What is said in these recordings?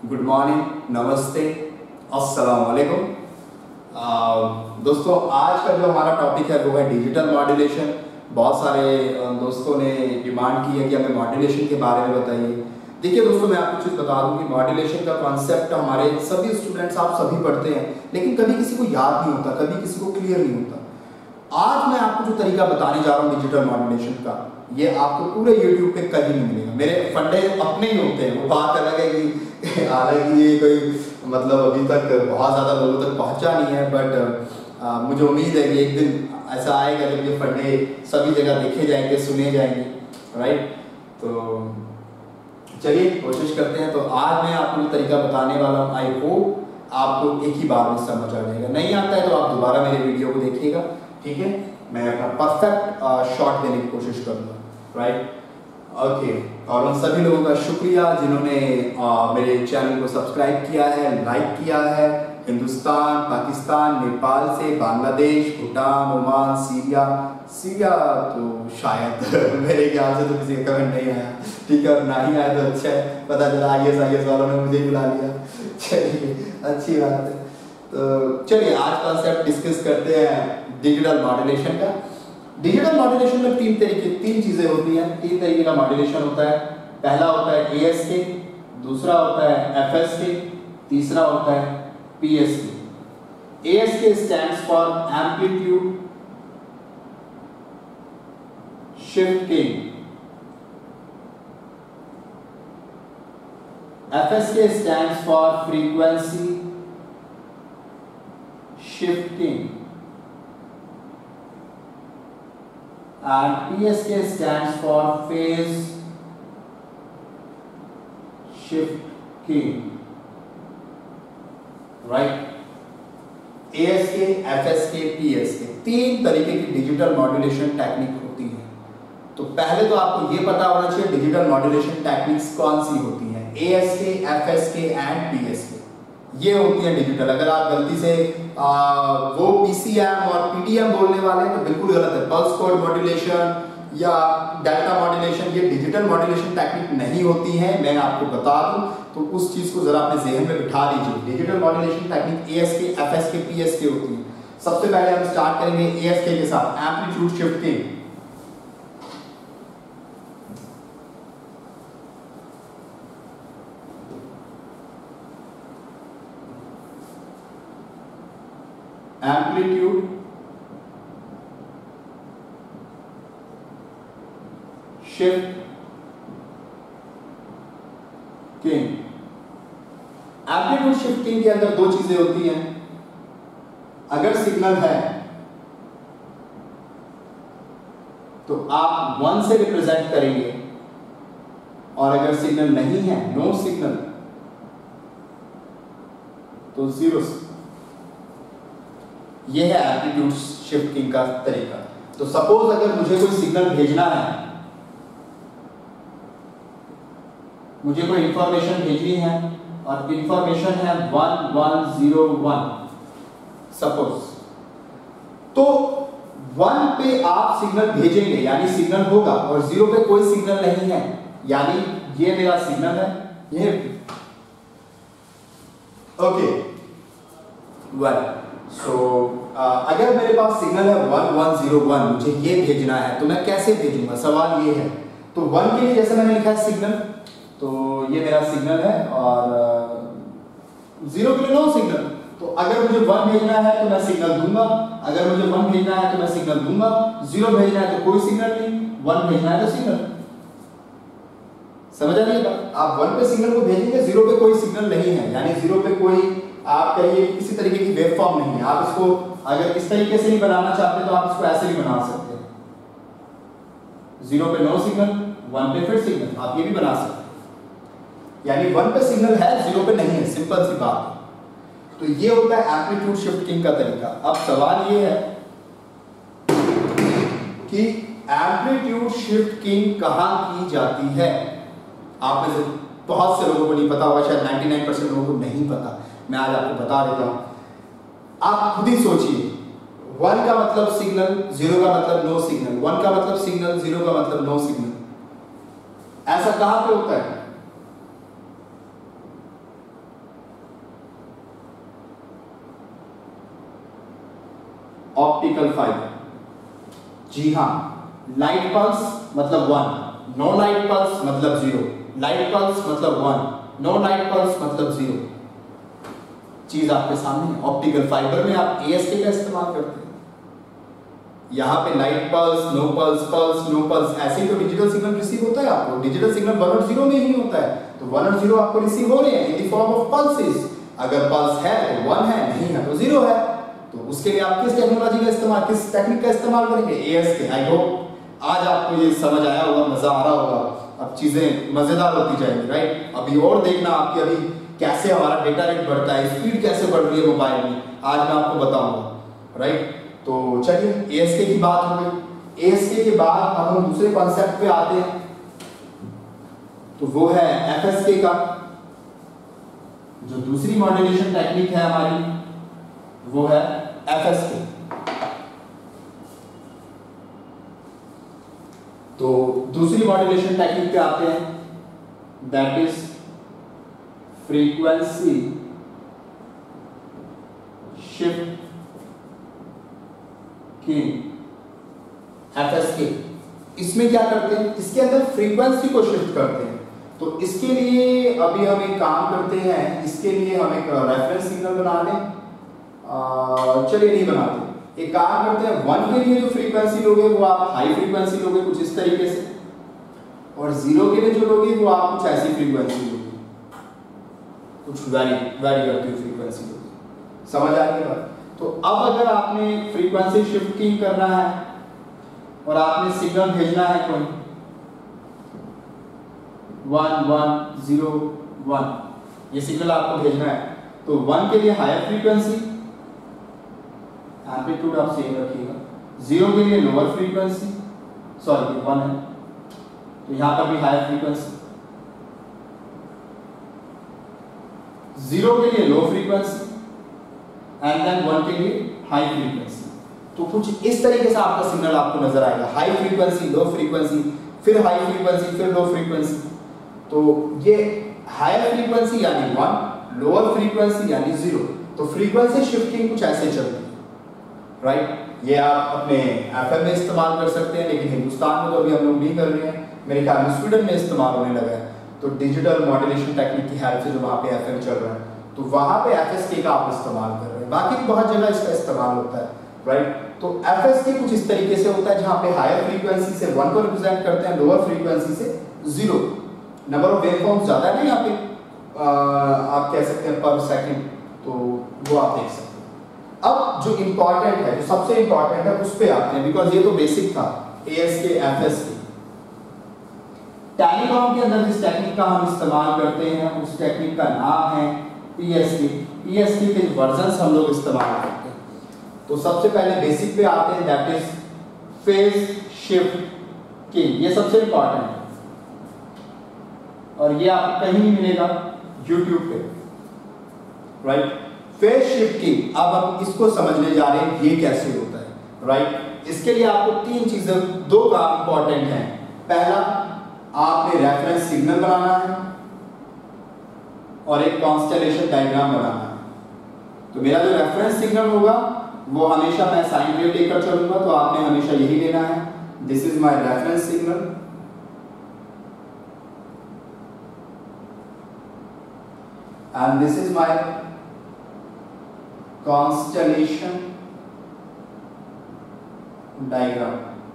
Good morning, नमस्ते, अस्सलाम वालेकुम। दोस्तों आज का जो हमारा टॉपिक है वो है डिजिटल मॉड्यूलेशन। बहुत सारे दोस्तों ने डिमांड की है कि हमें मॉड्यूलेशन के बारे में बताइए। देखिए दोस्तों, मैं आपको चीज़ बता दूं कि मॉड्यूलेशन का कॉन्सेप्ट हमारे सभी स्टूडेंट्स आप सभी पढ़ते हैं, लेकिन कभी किसी को याद नहीं होता, कभी किसी को क्लियर नहीं होता। आज मैं आपको जो तरीका बताने जा रहा हूँ डिजिटल मॉड्यूलेशन का, ये आपको पूरे YouTube पे कहीं नहीं मिलेगा। मेरे फंडे अपने ही होते हैं, वो बात अलग है कि हालांकि ये कोई मतलब अभी तक बहुत ज़्यादा लोगों तक पहुँचा नहीं है, बट मुझे उम्मीद है कि एक दिन ऐसा आएगा जब ये फंडे सभी जगह देखे जाएंगे, सुने जाएंगे, राइट। तो चलिए कोशिश करते हैं। तो आज मैं आपको जो तरीका बताने वाला हूँ, आई होप आपको एक ही बार में समझ आ जाएगा। नहीं आता है तो आप दोबारा मेरे वीडियो को देखिएगा, ठीक है। मैं अपना परफेक्ट शॉट देने की कोशिश करूँगा, राइट, ओके। और उन सभी लोगों का शुक्रिया जिन्होंने मेरे चैनल को सब्सक्राइब किया है, लाइक किया है। हिंदुस्तान, पाकिस्तान, नेपाल से, बांग्लादेश, भूटान, ओमान, सीरिया तो शायद मेरे ख्याल से तो किसी का कमेंट नहीं आया, ठीक है। और ना ही आया तो अच्छा है, पता चला IS वालों ने मुझे बुला लिया। चलिए अच्छी बात है। तो चलिए आज कॉन्सेप्ट डिस्कस करते हैं डिजिटल मॉड्यूलेशन का। डिजिटल मॉड्यूलेशन में तीन चीजें होती हैं, तीन तरीके का मॉड्यूलेशन होता है। पहला होता है ASK, दूसरा होता है FSK, तीसरा होता है PSK। ASK stands for amplitude shifting, FSK stands for frequency shifting, and PSK stands for phase shifting, right। ASK, FSK, PSK तीन तरीके की डिजिटल मॉड्यूलेशन टेक्निक होती है। तो पहले तो आपको ये पता होना चाहिए डिजिटल मॉड्यूलेशन टेक्निक्स कौन सी होती हैं। ASK, FSK एंड PSK ये होती है डिजिटल। अगर आप गलती से वो PCM और PDM बोलने वाले हैं तो बिल्कुल गलत है। पल्स कोड मॉड्यूलेशन या डेल्टा मॉड्यूलेशन ये डिजिटल मॉड्यूलेशन टेक्निक नहीं होती है, मैं आपको बता दूं। तो उस चीज को जरा अपने ज़हन में बिठा लीजिए। Digital modulation technique ASK, FSK, PSK होती है। सबसे पहले हम स्टार्ट करेंगे ASK के साथ, amplitude shifting. Amplitude shifting. Amplitude shifting के अंदर दो चीजें होती हैं। अगर सिग्नल है तो आप 1 से रिप्रेजेंट करेंगे, और अगर सिग्नल नहीं है, नो सिग्नल, तो 0 से। यह है एम्पलीट्यूड शिफ्टिंग का तरीका। तो सपोज अगर मुझे कोई सिग्नल भेजना है, मुझे कोई इंफॉर्मेशन भेजनी है और इंफॉर्मेशन है 1101 सपोज, तो 1 पे आप सिग्नल भेजेंगे यानी सिग्नल होगा, और 0 पे कोई सिग्नल नहीं है यानी ये मेरा सिग्नल है, ये ओके 1। सो अगर मेरे पास सिग्नल है 1101, मुझे ये भेजना है तो मैं कैसे भेजूंगा, सवाल ये है। तो 1 के लिए जैसे मैंने लिखा है सिग्नल, तो ये मेरा सिग्नल है, और 0 के लिए नो सिग्नल। तो अगर मुझे 1 भेजना है तो मैं सिग्नल दूंगा, अगर मुझे 1 भेजना है तो मैं सिग्नल दूंगा, 0 भेजना है तो कोई सिग्नल नहीं, 1 भेजना है तो सिग्नल। समझ आ रही है? आप 1 पे सिग्नल को भेजेंगे, 0 पे कोई सिग्नल नहीं है यानी 0 पे कोई आप कहिए किसी तरीके की वेव फॉर्म नहीं है। आप इसको अगर इस तरीके से नहीं बनाना चाहते तो आप इसको ऐसे भी बना सकते हैं, 0 पे नो सिग्नल, 1 पे फिर सिग्नल, आप ये भी बना सकते हैं। यानी 1 पे सिग्नल है, 0 पे नहीं है, सिंपल सी बात है। तो ये होता है एम्पलीट्यूड शिफ्टिंग का तरीका। अब सवाल ये है कि एम्पलीट्यूड शिफ्टिंग कहां की जाती है। आप में से बहुत से लोगों को नहीं पता होगा, शायद 99% लोगों को नहीं पता। मैं आज आपको बता देता हूं। आप खुद ही सोचिए, 1 का मतलब सिग्नल, 0 का मतलब नो सिग्नल, 1 का मतलब सिग्नल, 0 का मतलब नो सिग्नल। ऐसा कहां पे होता है? Optical fibre. जी हाँ, लाइट पल्स मतलब 1, नो लाइट पल्स मतलब 0, लाइट पल्स मतलब 1, नो लाइट पल्स मतलब 0। चीज आपके सामने है। ऑप्टिकल फाइबर में आप ASK का इस्तेमाल करते हैं। यहाँ पे light pulse, no pulse, pulse, no pulse, ऐसे ही तो डिजिटल सिग्नल रिसीव होता है आपको। डिजिटल सिग्नल 1 और 0 में ही होता है, तो 1 और 0 आपको रिसीव हो रहे हैं in the form of pulses. अगर पल्स है तो 1 है, नहीं है तो 0 है। तो उसके लिए आप किस टेक्नोलॉजी का इस्तेमाल, किस टेक्निक का इस्तेमाल करेंगे? ASK। आई होप आज आपको ये समझ आया होगा, मजा आ रहा होगा। अब चीजें मजेदार होती जाएंगी, राइट? अभी और देखना आपकी अभी कैसे हमारा डेटा रेट बढ़ता है, स्पीड कैसे बढ़ रही है मोबाइल में, आज मैं आपको बताऊंगा, राइट? तो चलिए ASK की बात हो गई। ASK के बाद अब हम दूसरे कॉन्सेप्ट पे आते हैं, तो वो है FSK का। जो दूसरी मॉड्यूलेशन टेक्निक है हमारी, वो है FSK। तो दूसरी मॉड्यूलेशन टेक्निक पे आते हैं, that is frequency shift FSK। इसमें क्या करते हैं, इसके अंदर फ्रीक्वेंसी को शिफ्ट करते हैं। तो इसके लिए अभी हम एक काम करते हैं, इसके लिए हम एक रेफरेंस सिग्नल बना लें। चलिए नहीं बनाते, एक काम करते हैं, 1 के लिए जो फ्रीक्वेंसी लोगे वो आप हाई फ्रीक्वेंसी लोगे कुछ इस तरीके से, और 0 के लिए जो लोगे वो आप कुछ ऐसी फ्रीक्वेंसी लोगे, कुछ वैरी करती हुई फ्रीक्वेंसी लोगे। समझ आ गई बात? तो अब अगर आपने फ्रीक्वेंसी शिफ्टिंग करना है और आपने सिग्नल भेजना है कोई 1 1 0 1, ये सिग्नल आपको भेजना है, तो 1 के लिए हायर फ्रीक्वेंसी, एम्पलीट्यूड आप सेम रखिएगा। 0 के लिए लोअर फ्रीक्वेंसी, सॉरी 1 है तो यहां पर भी हायर फ्रीक्वेंसी। 0 के लिए लो फ्रीक्वेंसी एंड देन 1 के लिए हाई फ्रीक्वेंसी। तो कुछ इस तरीके से आपका सिग्नल आपको नजर आएगा, हाई फ्रीक्वेंसी, लो फ्रीक्वेंसी, फिर हाई फ्रीक्वेंसी, फिर लो फ्रीक्वेंसी। तो ये हायर फ्रीक्वेंसी यानी 1, लोअर फ्रीक्वेंसी यानी 0। तो फ्रीक्वेंसी शिफ्टिंग कुछ ऐसे चलती है, राइट? ये आप अपने FM में इस्तेमाल कर सकते हैं, लेकिन हिंदुस्तान में तो अभी हम लोग नहीं कर रहे हैं, मेरे ख्याल में स्वीडन में इस्तेमाल होने लगा है। तो डिजिटल मॉड्यूलेशन टेक्निक की हेल्प से जो वहाँ पे FM चल रहा है, तो वहाँ पे FSK का आप इस्तेमाल कर रहे हैं। बाकी बहुत जगह इसका इस्तेमाल होता है, राइट? तो FSK कुछ इस तरीके से होता है, जहाँ पे हायर फ्रीक्वेंसी से 1 को रिप्रेजेंट करते हैं, लोअर फ्रीक्वेंसी से 0। नंबर ऑफ वेवफॉर्म्स ज़्यादा है यहाँ पे, आप कह सकते हैं पर सेकंड, तो वो आप देख सकते हैं। अब जो इम्पॉर्टेंट है, जो सबसे इम्पॉर्टेंट है, उस पर आते हैं, बिकॉज ये तो बेसिक था ASK FSK। टेलीकॉम के अंदर जिस टेक्निक का हम इस्तेमाल करते हैं, उस टेक्निक का नाम है PSK। PSK के वर्जन्स हम लोग इस्तेमाल करते हैं। तो सबसे पहले बेसिक पे आते हैं, that is phase shift keying. ये सबसे इंपॉर्टेंट है और ये आपको कहीं नहीं मिलेगा YouTube पे, राइट? फेज शिफ्ट कीइंग, अब हम इसको समझने जा रहे हैं ये कैसे होता है, राइट? इसके लिए आपको 3 चीजें, 2 काम इंपॉर्टेंट हैं। पहला, आपने रेफरेंस सिग्नल बनाना है और एक कॉन्स्टेलेशन डायग्राम बनाना है। तो मेरा जो रेफरेंस सिग्नल होगा वो हमेशा मैं साइन वेव लेकर चलूंगा, तो आपने हमेशा यही लेना है, this is my reference signal and this is my constellation diagram.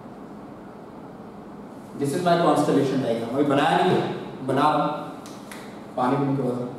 This is my constellation diagram. अभी बनाया नहीं है, बना पानी पीने के बाद।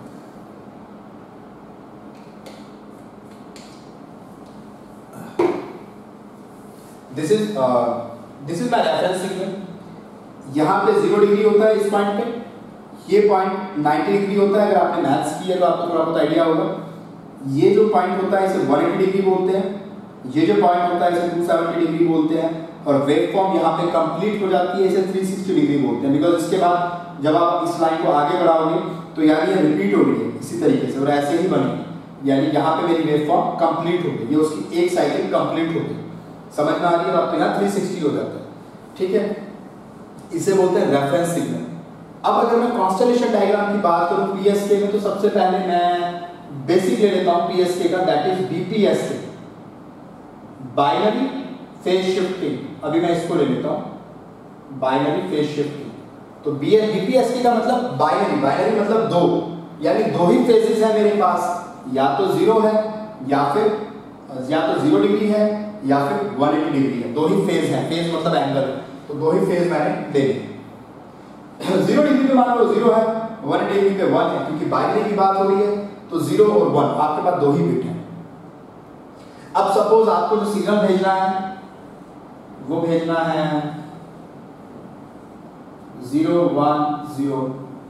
This is my reference signal. यहाँ पे 0 डिग्री होता है इस पॉइंट पे, ये पॉइंट 90 डिग्री होता है। अगर आपने मैथ्स किया तो आपको थोड़ा बहुत आइडिया होगा। ये जो पॉइंट होता है इसे 180 डिग्री बोलते हैं, ये जो पॉइंट होता है इसे 270 डिग्री बोलते हैं, और वेव फॉर्म यहाँ पे कंप्लीट हो जाती है, इसे 360 डिग्री बोलते हैं। बिकॉज इसके बाद जब आप इस लाइन को आगे बढ़ाओगे तो यानी ये रिपीट हो रही है इसी तरीके से और ऐसे ही बनेगी, यानी यहाँ पे मेरी वेव फॉर्म कंप्लीट हो गई, ये उसकी एक साइकिल कंप्लीट हो गई। समझ में आ रही है बात? तो यहाँ 360 हो जाता है, ठीक है? इसे बोलते हैं रेफरेंस सिग्नल। अब अगर मैं कॉन्स्टेलेशन डायग्राम की बात करूं PSK में, तो सबसे पहले मैं बेसिक ले लेता हूं PSK का, that is BPSK। Binary phase shifting. अभी मैं इसको ले लेता हूं, बाइनरी फेज शिफ्टिंग। तो बीपीएसके का मतलब बाइनरी, बाइनरी मतलब दो, यानी दो ही फेजेस है मेरे पास, या तो 0 है या तो 0 डिग्री है या फिर 180 डिग्री है। दो ही फेज है, फेज मतलब एंगल, तो दो ही फेज मैंने ले लिए। 0 डिग्री पे मान लो 0 है, 180 डिग्री पे 1 है, क्योंकि बाइनरी की बात हो रही है, तो 0 और 1 आपके पास दो ही बिट है। अब सपोज आपको जो सिग्नल भेजना है वो भेजना है 0 1 0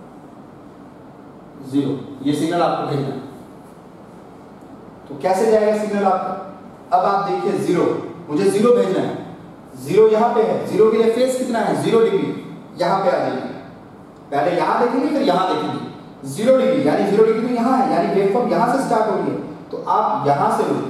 0, ये सिग्नल आपको भेजना है। तो कैसे जाएगा सिग्नल आपका? अब आप देखिए 0, मुझे 0 भेजना है, 0 यहां पे है, 0 के लिए फेज कितना है 0 डिग्री, यहां पे आ जाएगी। पहले यहां देखेंगे फिर यहां देखेंगे। 0 डिग्री यानी 0 डिग्री तो यहां है, यानी वेवफॉर्म यहां से स्टार्ट हो रही है, तो आप यहां से लो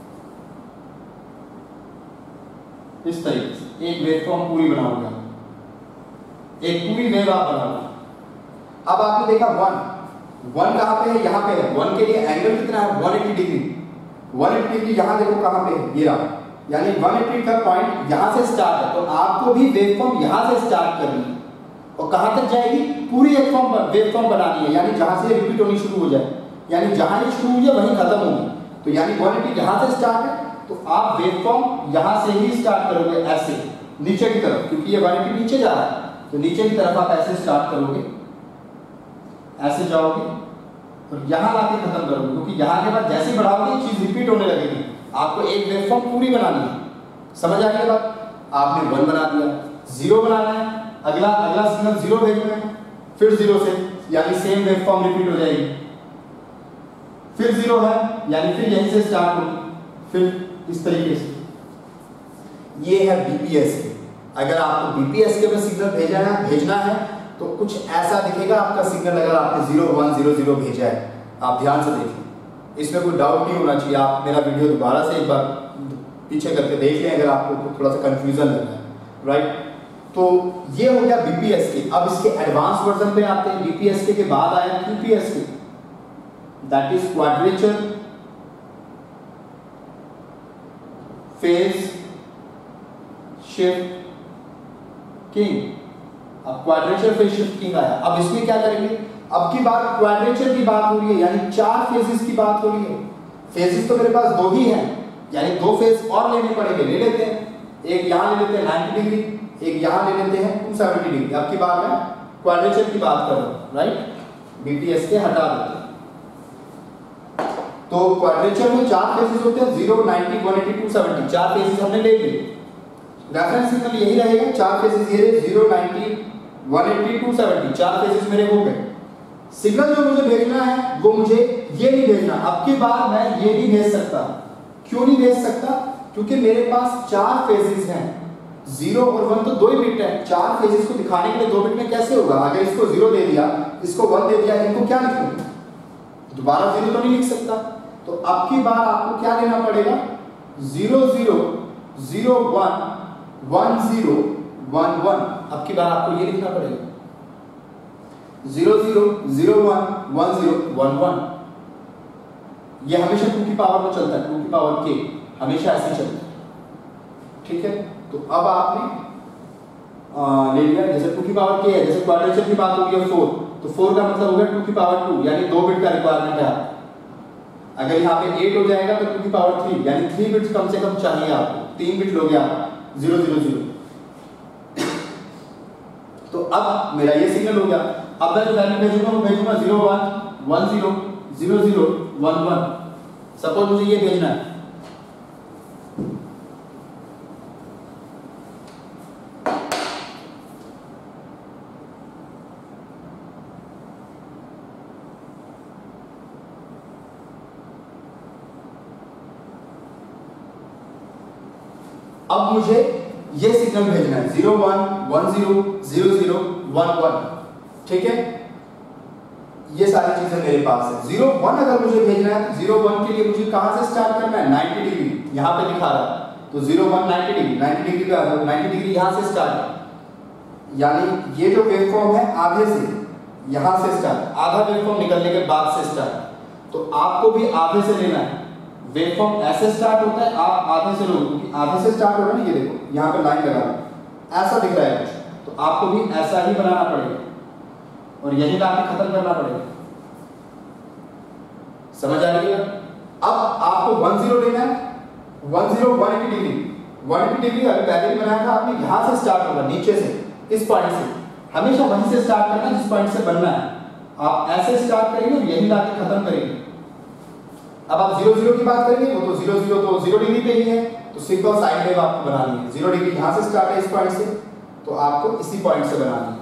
इस तरीके से एक वेवफॉर्म पूरी बनाओगे, एक पूरी वेव आप बनाओगे। अब आपने देखा 1 कहां पे है, यहां पे है। 1 के लिए एंगल कितना है 180 डिग्री, 180 डिग्री यहां देखो कहां पे है, ये रहा, यानी 180 का पॉइंट यहां से स्टार्ट है। तो आपको भी वेवफॉर्म यहां से स्टार्ट करनी है और कहां तक जाएगी, पूरी वेवफॉर्म बनानी है, यानी जहां से रिपीट होनी शुरू हो जाए, यानी जहां ये शुरू हुई है वहीं खत्म होगी। तो यानी 180 यहां से स्टार्ट है, तो आप वेवफॉर्म यहां से ही स्टार्ट करोगे, ऐसे नीचे की तरफ, क्योंकि ये 180 नीचे जा रहा है, तो नीचे की तरफ आप ऐसे स्टार्ट करोगे, ऐसे जाओगे और यहां लाके खत्म करोगे, क्योंकि यहां के बाद जैसे बढ़ाओगे चीज रिपीट होने लगेगी। आपको एक वेवफॉर्म पूरी बनानी है, समझ आ गई बात? आपने 1 बना दिया, 0 बनाना है, अगला सिग्नल 0 भेजना है, फिर 0 से, यानी सेम वेवफॉर्म रिपीट हो जाएगी, फिर 0 है यानी फिर यहीं से स्टार्ट होगी, फिर इस तरीके से। ये है बीपीएसके। अगर आपको बीपीएसके में सिग्नल भेजना है तो कुछ ऐसा दिखेगा आपका सिग्नल, अगर आपने 0 1 0 0 भेजा है। आप ध्यान से देखिए, इसमें कोई डाउट नहीं होना चाहिए। आप मेरा वीडियो दोबारा से एक बार पीछे करके देख लें अगर आपको थोड़ा सा कंफ्यूजन लग रहा है, राइट? तो ये हो गया बीपीएसके। अब इसके एडवांस वर्जन पे आते हैं। बीपीएसके के बाद आया QPSK, that is quadrature phase shift keying quadrature phase shift keying. अब इसमें क्या करेंगे, अब की बात क्वाड्रेचर की बात हो रही है, यानी 4 फेजेस की बात हो रही है। फेजेस तो मेरे पास 2 ही हैं, यानी 2 फेज और लेने पड़ेंगे। ले लेते हैं, एक यहां ले लेते हैं 90 डिग्री, एक यहां ले लेते हैं 270 डिग्री। अब की बार मैं क्वाड्रेचर की बात कर रहा हूं, राइट? बीपीएसके हटा देते हैं। तो क्वाड्रेचर में 4 फेजेस होते हैं, 0 90 180 270। 4 फेजेस हमने ले लिए। रेफरेंस सिग्नल यही रहेगा, 4 फेजेस ये रहे, 0 90 180 270। 4 फेजेस मेरे हो गए। सिग्नल जो मुझे भेजना है वो मुझे ये नहीं भेजना। अब की बार मैं ये नहीं भेज सकता। क्यों नहीं भेज सकता? क्योंकि मेरे पास 4 फेजेस हैं, 0 और 1 तो 2 ही बिट है। 4 फेजेस को दिखाने के लिए 2 बिट में कैसे होगा? अगर इसको 0 दे दिया, इसको 1 दे दिया, इनको क्या लिखूं? दोबारा 0 तो नहीं लिख सकता। तो अब की बार आपको क्या लेना पड़ेगा, 0 0 0 1 1 0 1 1। अब की बार आपको ये लिखना पड़ेगा 0 0 0 1 1 0 1 1। ये हमेशा 2 की पावर में चलता है, 2 की पावर k हमेशा ऐसे चलता है, ठीक है? तो अब आपने ले लिया, जैसे 2 की पावर k है, जैसे क्वाड्रेचर की बात होगी 4, तो 4 का मतलब हो गया 2 की पावर 2, यानी 2 बिट का रिक्वायरमेंट है। अगर यहाँ पे 8 हो जाएगा तो 2 की पावर 3, यानी 3 बिट्स कम से कम चाहिए आपको। 3 बिट लोगे आप 0 0 0। तो अब मेरा ये सिग्नल हो गया। अब मैं जो वैल्यू भेजूंगा वो भेजूंगा 0 1 1 0 0 0 1 1। सपोज मुझे ये भेजना है, अब मुझे ये सिग्नल भेजना है 0 1 1 0 0 0 1 1, ठीक है? ये सारी चीजें मेरे पास है। 0 1 अगर मुझे भेजना है, 0 1 के लिए मुझे कहां से स्टार्ट करना है, 90 डिग्री, यहां पे दिखा रहा है। तो 0 1 90 डिग्री, 90 डिग्री का 90 डिग्री यहां से स्टार्ट है, यानी ये जो वेवफॉर्म है आधे से, यहां से स्टार्ट, आधा वेवफॉर्म निकलने के बाद से स्टार्ट। तो आपको भी आधे से लेना है, वेवफॉर्म ऐसे स्टार्ट होता है, आप आधे से लोगे क्योंकि आधे से स्टार्ट हो रहा है ना, ये देखो यहाँ पे लाइन लगा रहा हूं, ऐसा दिख रहा है कुछ, तो आपको भी ऐसा ही बनाना पड़ेगा और यही लाके खत्म करना पड़ेगा। समझ आ रही है? अब आपको 10 लेना है, 180 डिग्री, 180 डिग्री अभी पहले भी बनाया था आपने, यहां से स्टार्ट होगा नीचे से, इस पॉइंट से, हमेशा वहीं से स्टार्ट करना जिस पॉइंट से बनना है। आप ऐसे स्टार्ट करेंगे और यही लाके खत्म करेंगे। अब आप 0 की बात करेंगे, वो तो 0 तो 0 डिग्री पे ही है, तो सिंपल साइन वेव आपको बनानी है। 0 डिग्री यहां से स्टार्ट है इस पॉइंट से, तो आपको इसी पॉइंट से बनानी है।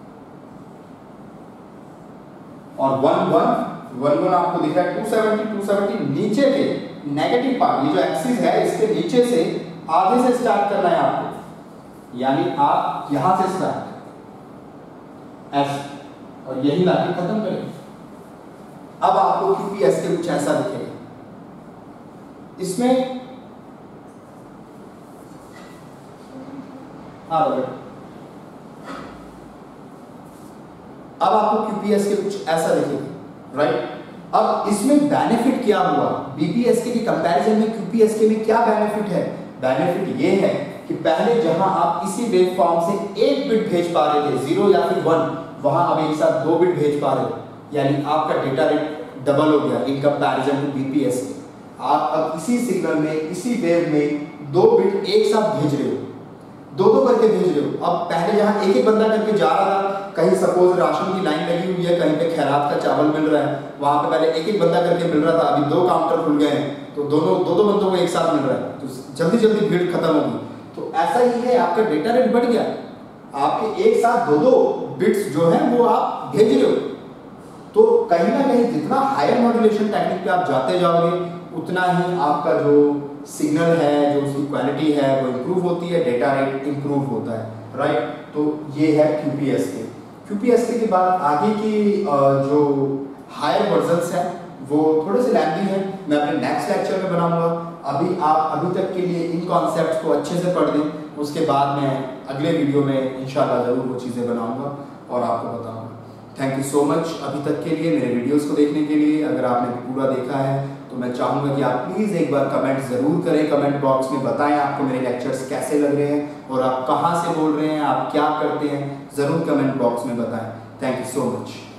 और 1 आपको दिख रहा है 270 नीचे के नेगेटिव पार्ट, ये जो एक्सिस है इसके नीचे से आधे से स्टार्ट करना है आपको, यानी आप यहां से स्टार्ट ऐसे और यही लाके खत्म करेंगे। अब आपको QPSK कुछ ऐसा दिखेगा। इसमें अब आपको QPSK कुछ ऐसा दिखेगा, राइट? अब इसमें बेनिफिट क्या हुआ BPSK के कंपैरिजन में? QPSK में क्या बेनिफिट है? बेनिफिट ये है कि पहले जहां आप इसी वेव फॉर्म से एक बिट भेज पा रहे थे 0 या फिर 1, वहां अब एक साथ 2 बिट भेज पा रहे हो, यानी आपका डेटा रेट डबल हो गया इन कंपैरिजन टू BPSK। आप अब इसी सिग्नल में, इसी वेव में 2 बिट एक साथ भेज रहे हो, 2 करके भेज रहे हो। अब पहले जहां एक बंदा करके जा रहा था, कहीं सपोज राशन की लाइन लगी हुई है, कहीं पे खैरात का चावल मिल रहा है, वहां पे पहले एक बंदा करके मिल रहा था, अभी 2 काउंटर खुल गए हैं, तो दो बंदों को एक साथ मिल रहा है, तो जल्दी भीड़ खत्म होगी। तो ऐसा ही है, आपका डेटा रेट बढ़ गया, आपके एक साथ 2 बिट्स जो है वो आप भेज रहे हो। तो कहीं ना कहीं जितना हायर मॉड्यूलेशन टेक्निक पे आप जाते जाओगे, उतना ही आपका जो सिग्नल है, जो उसकी क्वालिटी है वो इंप्रूव होती है, डेटा रेट इंप्रूव होता है, राइट? तो ये है QPSK के बाद आगे की जो हायर वर्जन्स हैं वो थोड़े से लैंदी हैं, मैं अपने नेक्स्ट लेक्चर में बनाऊंगा। अभी तक के लिए इन कॉन्सेप्ट्स को अच्छे से पढ़ लें, उसके बाद मैं अगले वीडियो में इंशाल्लाह ज़रूर वो चीज़ें बनाऊंगा और आपको बताऊंगा। थैंक यू सो मच अभी तक के लिए, मेरे वीडियोस को देखने के लिए। अगर आपने पूरा देखा है तो मैं चाहूँगा कि आप प्लीज़ एक बार कमेंट ज़रूर करें, कमेंट बॉक्स में बताएं आपको मेरे लेक्चर्स कैसे लग रहे हैं और आप कहाँ से बोल रहे हैं, आप क्या करते हैं, ज़रूर कमेंट बॉक्स में बताएं। Thank you so much.